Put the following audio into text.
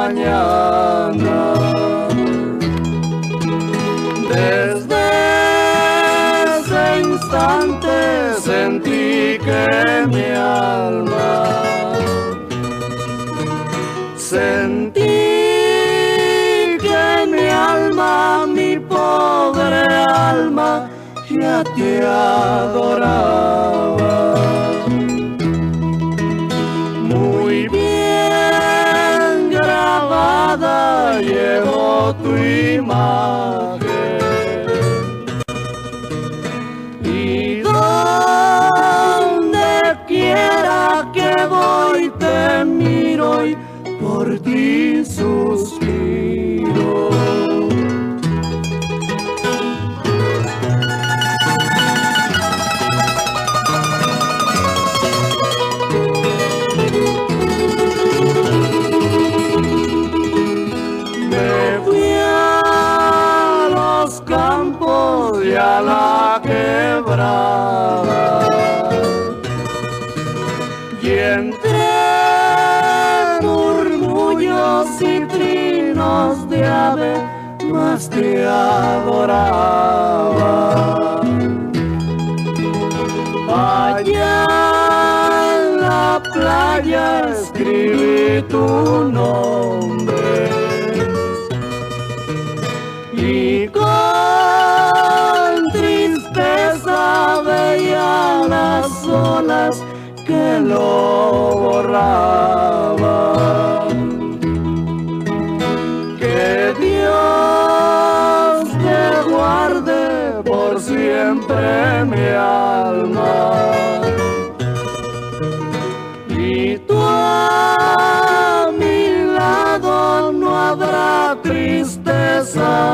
mañana. Desde ese instante sentí que mi alma, mi pobre alma, ya te adoraba. Muy bien grabada llevo tu imagen, y donde quiera que voy te miro y por ti suspiro. Y a la quebrada, y entre murmullos y trinos de ave más te adoraba. Allá en la playa escribí tu nombre, y con tristeza veía las olas que lo borraban. Que Dios te guarde por siempre mi alma, y tú a mi lado no habrá tristeza